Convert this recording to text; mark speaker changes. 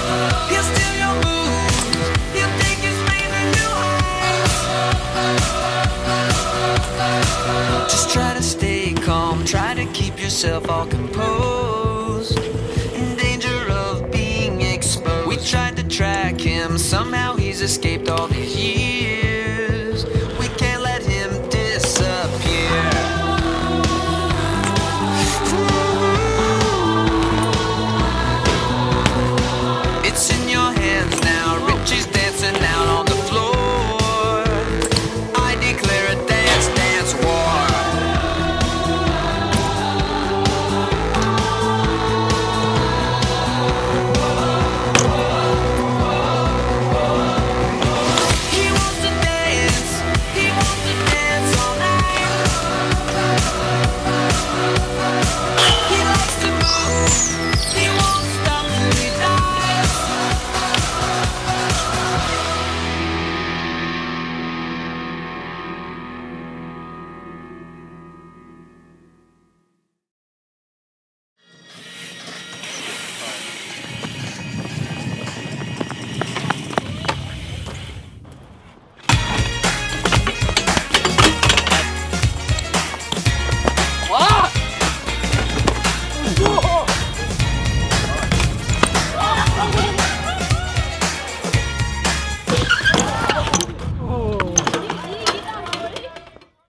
Speaker 1: He'll steal your mood. He'll take your space and you hide. Just try to stay calm, try to keep yourself all composed. In danger of being exposed. We tried to track him, somehow he's escaped all the